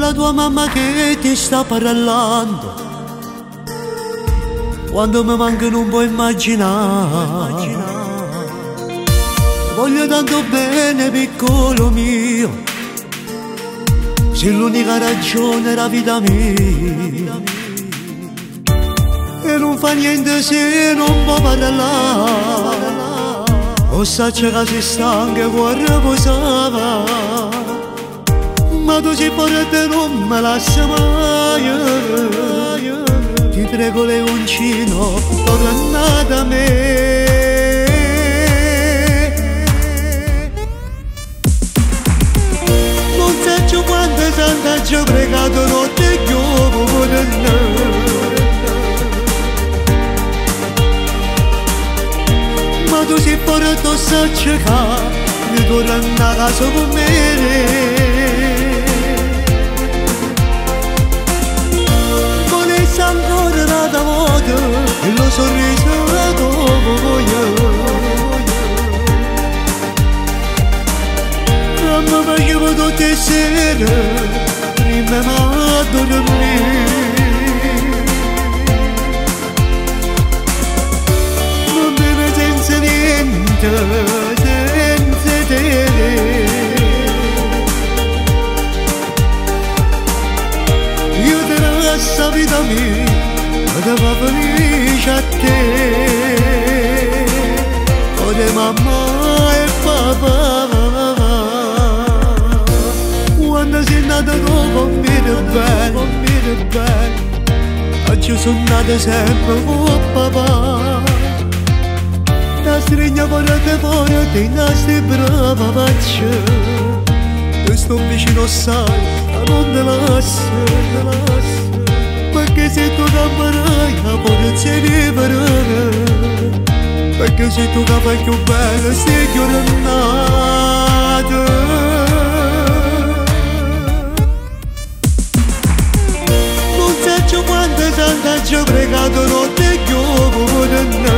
la tua mamma che ti sta parlando, quando mi manca non puoi immaginare. Voglio tanto bene, piccolo mio, sei l'unica ragione della vita mia. E non fa niente se non può parlare, o saccia che sei stanca e vuoi riposare. Ma tu sei forte e non me lascia mai. Ti prego leoncino, torna da me. Non so quante sante ci ho pregato notte e giorno, ma tu sei forte e saccia che torna a casa con me. Ancora una volta il tuo sorriso voglio. Mi facevo tutte le sere prima di dormire. Non vivo senza niente, senza te. Questa vita mia da va felice a te, o di mamma e papà. Quando sei nata tu conviene bene, oggi sono nata sempre con papà. La stringa fuori ti nasci brava faccia, tu sto vicino sai, non te lascio. Perché se tu camperai la forza di parare, perché se tu fai più bella sei giornata. Non so quante sante ci ho pregato notte e giorno,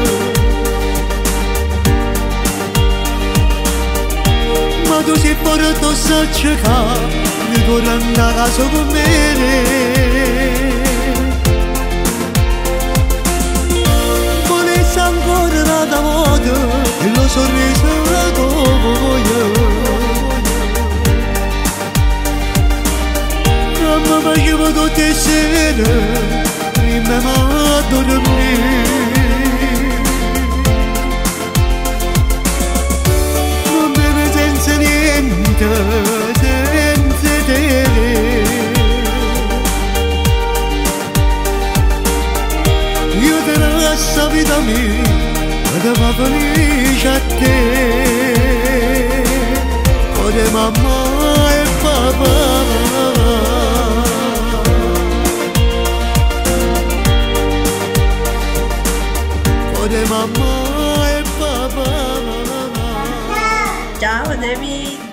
ma tu sei forte e saccia che torna a casa con me. Ancora una volta il tuo sorriso voglio. Mi facevo tutte le sere prima di dormire. Non vivo senza niente, senza te. Questa vita mia da va felice a te, o di mamma e papà. O di mamma e papà. Ciao David.